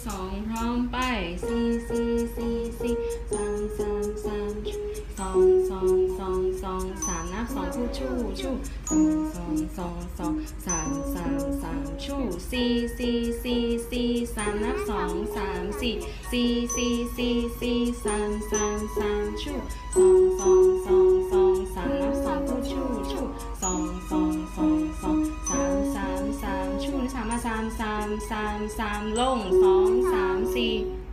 2พร้อมไป4 4 4 4 3 3 3 2 2 2 2 3นับ2คู่ชู่ชู่2 2 2 2 3 3 3ชู่4 4 4 4 3นับ2 3 4 4 4 4 4 3 3 3ชู่2 2 2 2 3นับ2คู่ชู่ชู่2 2 2 2 3 3 3ชู่3มา3 3 3 3ลง2 3 4